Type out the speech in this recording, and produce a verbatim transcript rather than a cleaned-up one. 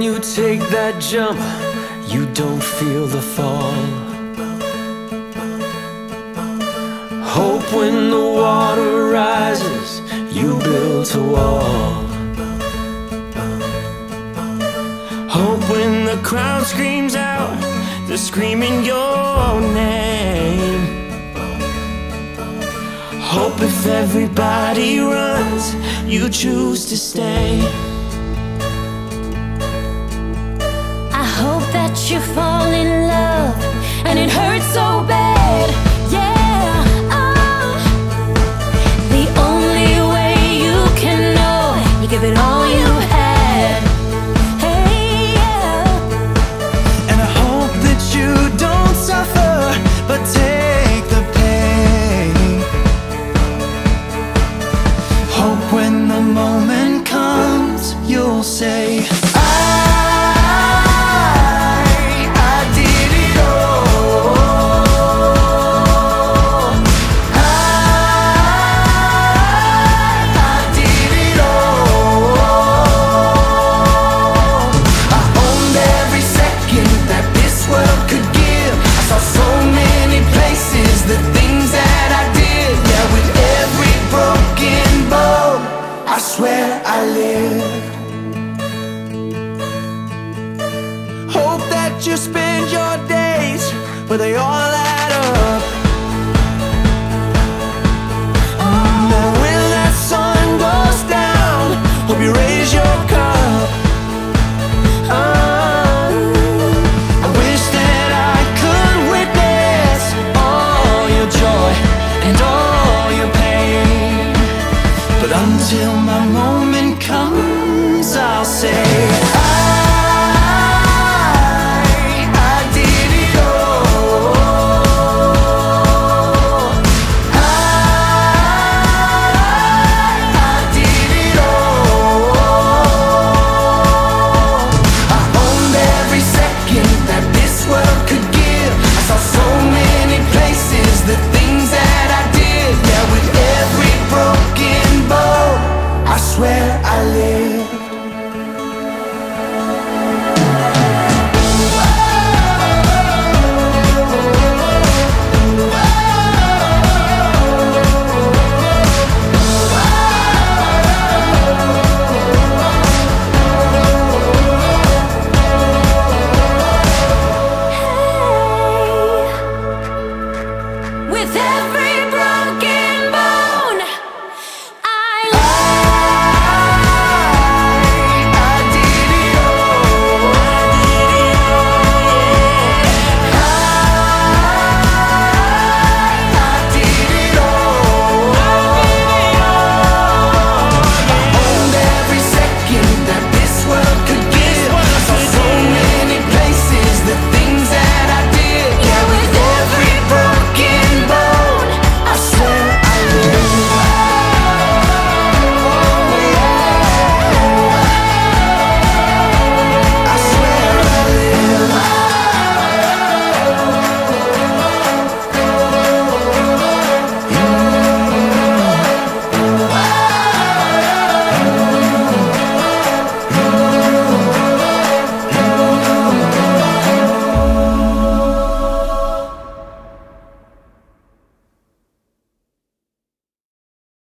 you take that jump, you don't feel the fall. Hope when the water rises, you build a wall. Hope when the crowd screams out, they're screaming your name. Hope if everybody runs, you choose to stay. I hope that you fall in love and it hurts so bad, yeah. Oh, the only way you can know, you give it all you had. Hey, yeah. And I hope that you don't suffer, but take the pain. Hope when the moment comes, you'll say, you spend your days where they all add up. Now when that sun goes down, hope you raise your cup. uh, I wish that I could witness all your joy and all your pain, but until my moment comes, I'll say where I live. With every